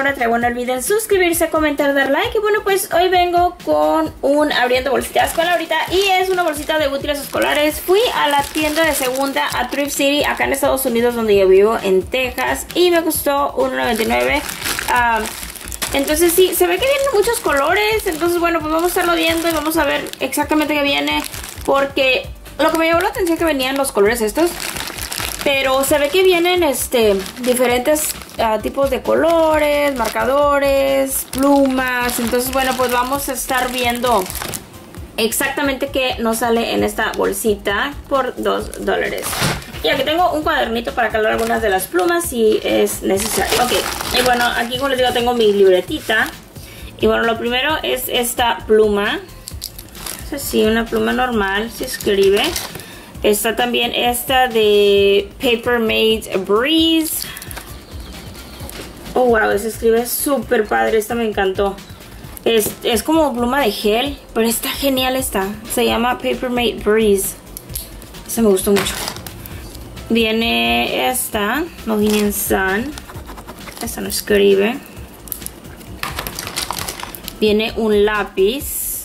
ahora traigo, no olviden suscribirse, comentar, dar like. Y bueno, pues hoy vengo con un abriendo bolsitas con Laurita. Y es una bolsita de útiles escolares. Fui a la tienda de segunda a Thrift City, acá en Estados Unidos, donde yo vivo, en Texas. Y me costó $1.99. Entonces sí, se ve que vienen muchos colores. Entonces bueno, pues vamos a estarlo viendo y vamos a ver exactamente qué viene. Porque lo que me llamó la atención es que venían los colores estos. Pero se ve que vienen diferentes tipos de colores, marcadores, plumas. Entonces bueno, pues vamos a estar viendo exactamente qué nos sale en esta bolsita por $2. Y aquí tengo un cuadernito para calar algunas de las plumas si es necesario. Ok, y bueno, aquí como les digo tengo mi libretita. Y bueno, lo primero es esta pluma. Es así, una pluma normal, se escribe. Está también esta de Paper Mate Breeze. Oh, wow, se escribe súper padre. Esta me encantó. Es como pluma de gel, pero está genial esta. Se llama Paper Mate Breeze. Esta me gustó mucho. Viene esta, Mohegan Sun. Esta no escribe. Viene un lápiz.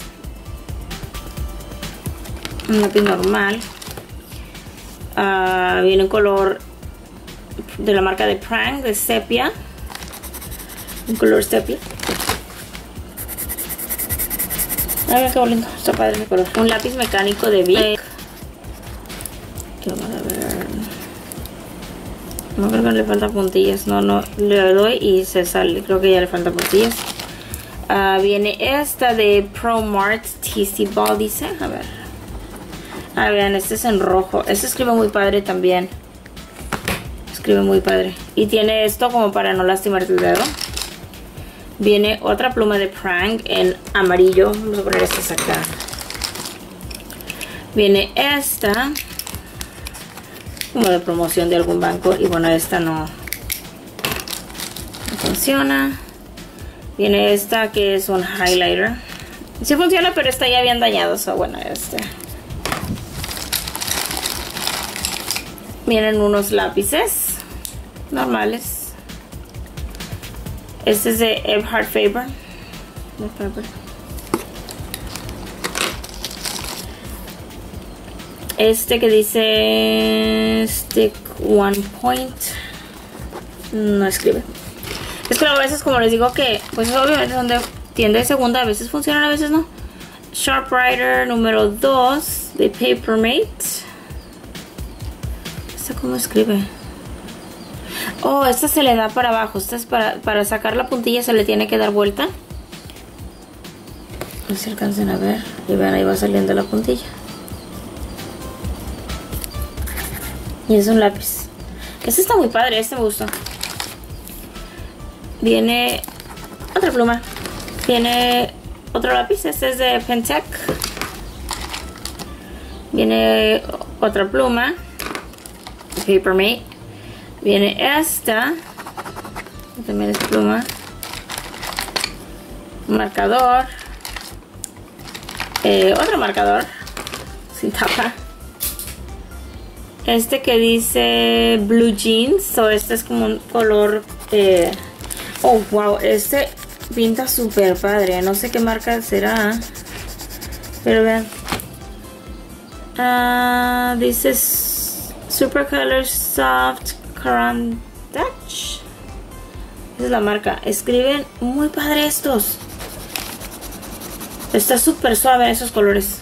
Un lápiz normal. Viene en color de la marca de Prang, de sepia. Un color sepia. Ay, qué bonito, está padre ese color. Un lápiz mecánico de Bic. Vamos a ver. No creo que le falta puntillas. No, le doy y se sale. Creo que ya le falta puntillas. Viene esta de Pro Mart TC Ball, dice. A ver. Vean, este es en rojo. Este escribe muy padre también. Escribe muy padre. Y tiene esto como para no lastimar tu dedo. Viene otra pluma de Prang en amarillo. Vamos a poner estas acá. Viene esta como de promoción de algún banco. Y bueno, esta no funciona. Viene esta que es un highlighter. Sí funciona, pero está ya bien dañado. So, bueno, Vienen unos lápices normales. Este es de Ebhard Faber. Este que dice Stick One Point. No escribe. Es que a veces, como les digo, que pues obviamente son de tienda de segunda. A veces funcionan, a veces no. Sharpwriter número 2 de Paper Mate. ¿Cómo escribe? Oh, esta se le da para abajo. Esta es para sacar la puntilla, se le tiene que dar vuelta. No sé si alcancen a ver. Y vean, ahí va saliendo la puntilla. Y es un lápiz. Este está muy padre, este me gustó. Viene otra pluma. Viene otro lápiz. Este es de Pentek. Viene otra pluma. Paper Mate. Viene esta. También es pluma. Un marcador. Otro marcador. Sin tapa. Este que dice Blue Jeans. O este es como un color. Oh, wow. Este pinta súper padre. No sé qué marca será. Pero vean. Dice Super Color Soft Caran Touch. Esa es la marca. Escriben muy padre estos. Está súper suave esos colores.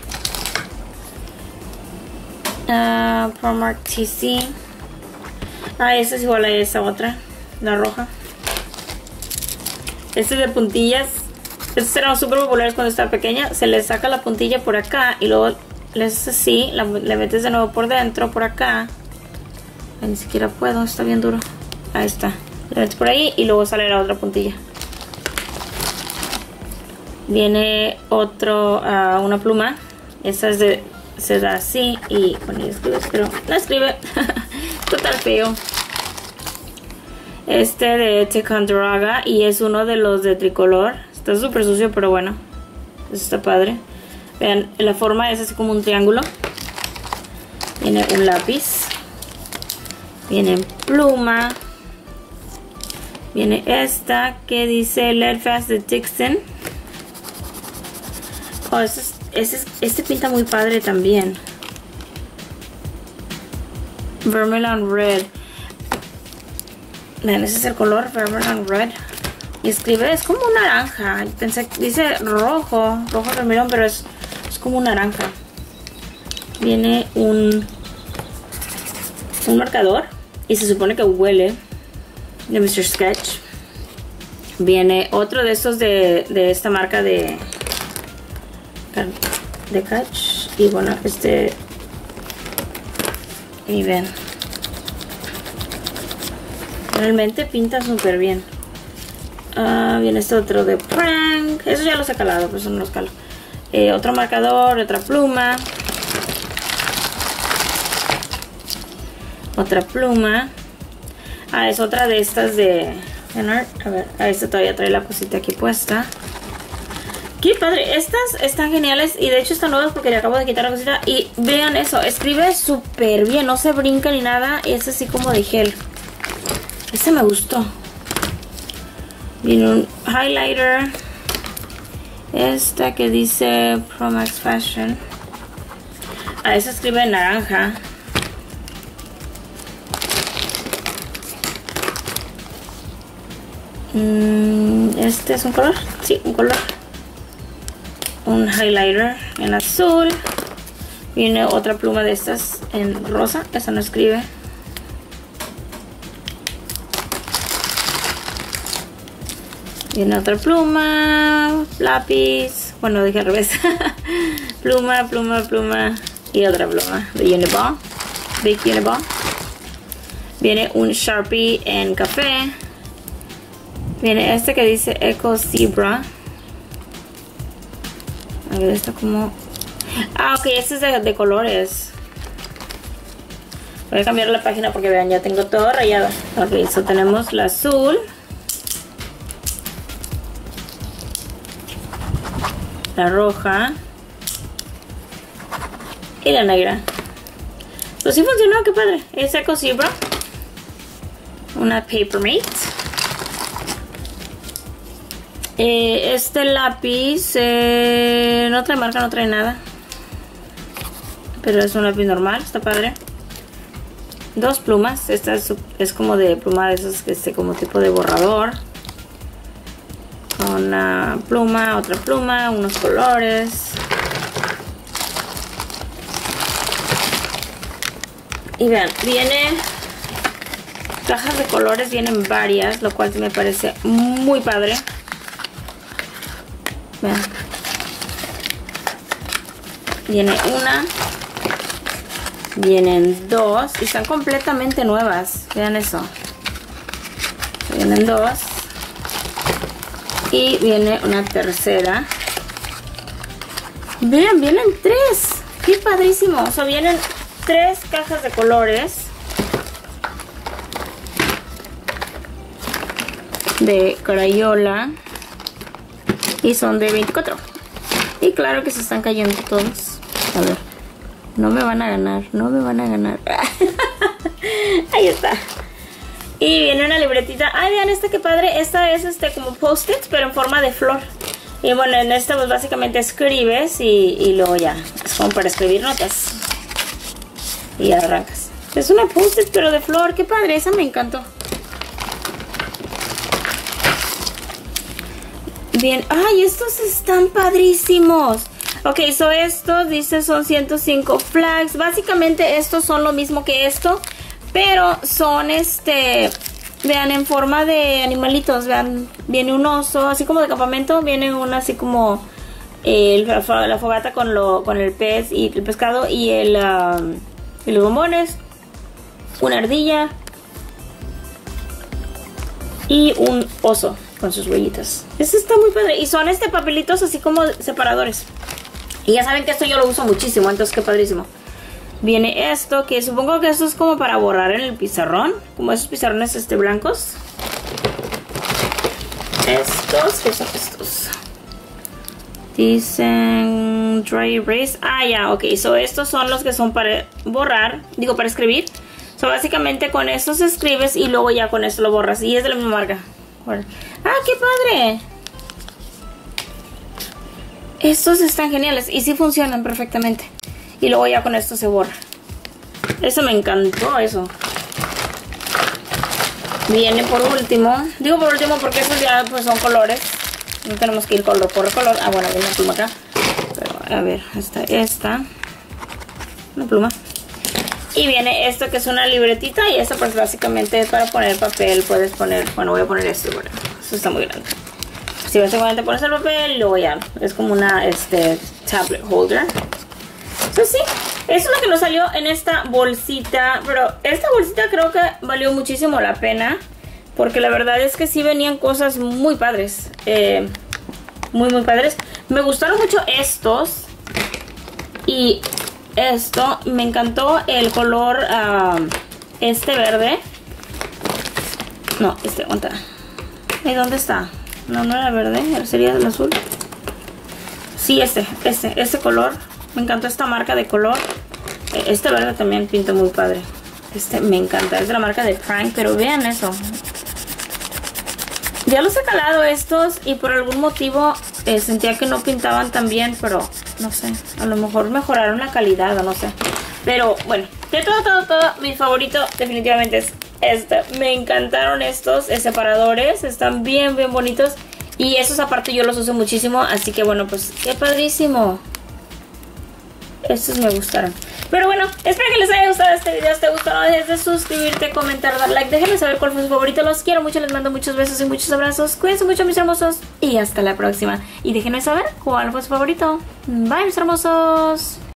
Promark TC. Esta es igual a esa otra. La roja. Este es de puntillas. Estos eran súper populares cuando estaba pequeña. Se le saca la puntilla por acá y luego le haces así, le metes de nuevo por dentro, por acá. Ay, ni siquiera puedo, está bien duro. Ahí está. Le metes por ahí y luego sale la otra puntilla. Viene una pluma. Esta es de, se da así y bueno, ya escribe, pero no escribe. Total feo. Este de Ticonderoga y es uno de los de tricolor. Está súper sucio, pero bueno. Eso está padre. Vean, la forma es así como un triángulo. Viene un lápiz. Viene pluma. Viene esta que dice Let Fast de Dixon. Oh, este pinta muy padre también. Vermilion Red. Vean, ese es el color Vermilion Red. Y escribe, es como un naranja. Pensé, dice rojo vermilion, pero es como un naranja. Viene un marcador. Y se supone que huele. De Mr. Sketch. Viene otro de estos de esta marca de Catch. Y bueno, y ven, realmente pinta súper bien. Viene este otro de Prank. Eso ya los he calado, pues no los calo. Otro marcador, otra pluma. Otra pluma. Es otra de estas de a ver, esta todavía trae la cosita aquí puesta. Qué padre, estas están geniales. Y de hecho están nuevas porque le acabo de quitar la cosita. Y vean eso, escribe súper bien. No se brinca ni nada. Es así como de gel. Este me gustó. Viene un highlighter. Esta que dice Pro Max Fashion. Esa escribe en naranja. Este es un color. Sí, un color. Un highlighter en azul. Viene otra pluma de estas en rosa. Esa no escribe. Viene otra pluma. Lápiz. Bueno, dije al revés. Pluma, pluma, pluma. Y otra pluma de Uniball. Big Uniball. Viene un Sharpie en café. Viene este que dice Eco Zebra. A ver, está como... ok, este es de colores. Voy a cambiar la página porque vean, ya tengo todo rayado. Ok, so tenemos la azul. La roja. Y la negra. Pues sí funcionó, qué padre. Es Eco Zebra. Una Papermate. Este lápiz no trae marca, no trae nada, pero es un lápiz normal, está padre. Dos plumas. Esta es como de pluma de esos, como tipo de borrador. Una pluma, otra pluma, unos colores. Y vean, viene cajas de colores, vienen varias, lo cual me parece muy padre. Vean. Viene una, vienen dos y están completamente nuevas. Vean eso. Vienen dos y viene una tercera. Vean, vienen tres. Qué padrísimo. O sea, vienen tres cajas de colores de Crayola. Y son de 24. Y claro que se están cayendo todos. A ver. No me van a ganar. No me van a ganar. Ahí está. Y viene una libretita. Ay, vean esta que padre. Esta es como post-its, pero en forma de flor. Y bueno, en esta pues básicamente escribes y luego ya. Es como para escribir notas. Y ya arrancas. Es una post-it pero de flor. Qué padre. Esa me encantó. Bien, ay, estos están padrísimos. Ok, so estos, dice, son 105 flags. Básicamente estos son lo mismo que esto, pero son vean, en forma de animalitos. Vean, viene un oso, así como de campamento. Viene una así como la fogata con el pez y el pescado y los bombones. Una ardilla. Y un oso con sus huellitas. Este está muy padre. Y son papelitos así como separadores. Y ya saben que esto yo lo uso muchísimo. Entonces qué padrísimo. Viene esto, que supongo que esto es como para borrar en el pizarrón. Como esos pizarrones blancos. Estos, ¿qué son estos? Dicen dry erase. Ah, ya, ok. So estos son los que son para borrar. Digo, para escribir. So básicamente con estos escribes y luego ya con esto lo borras. Y es de la misma marca. ¡Ah, qué padre! Estos están geniales y sí funcionan perfectamente. Y luego ya con esto se borra. Eso me encantó, eso. Viene por último. Digo por último porque estos ya pues son colores. No tenemos que ir color por color. Ah, bueno, viene una pluma acá. Pero, a ver, esta. Una pluma. Y viene esto que es una libretita. Y esta pues básicamente es para poner papel. Puedes poner, bueno, voy a poner esto. Bueno, esto está muy grande. Si básicamente pones el papel y luego ya. Es como una tablet holder. Pues sí, eso es lo que nos salió en esta bolsita. Pero esta bolsita creo que valió muchísimo la pena. Porque la verdad es que sí venían cosas muy padres. Muy padres. Me gustaron mucho estos. Y esto, me encantó el color verde. No, ¿dónde está? ¿Dónde está? No, no era verde, sería el azul. Sí, este color. Me encantó esta marca de color. Este verde también pinta muy padre. Este me encanta, es de la marca de Prank, pero vean eso. Ya los he calado estos y por algún motivo sentía que no pintaban tan bien, pero no sé, a lo mejor mejoraron la calidad o no sé. Pero bueno, de todo, mi favorito definitivamente es este. Me encantaron estos separadores, están bien bonitos. Y esos aparte yo los uso muchísimo, así que bueno, pues qué padrísimo. Estos me gustaron. Pero bueno, espero que les haya gustado este video. Si te gustó, no dejes de suscribirte, comentar, dar like. Déjenme saber cuál fue su favorito. Los quiero mucho, les mando muchos besos y muchos abrazos. Cuídense mucho, mis hermosos. Y hasta la próxima. Y déjenme saber cuál fue su favorito. Bye, mis hermosos.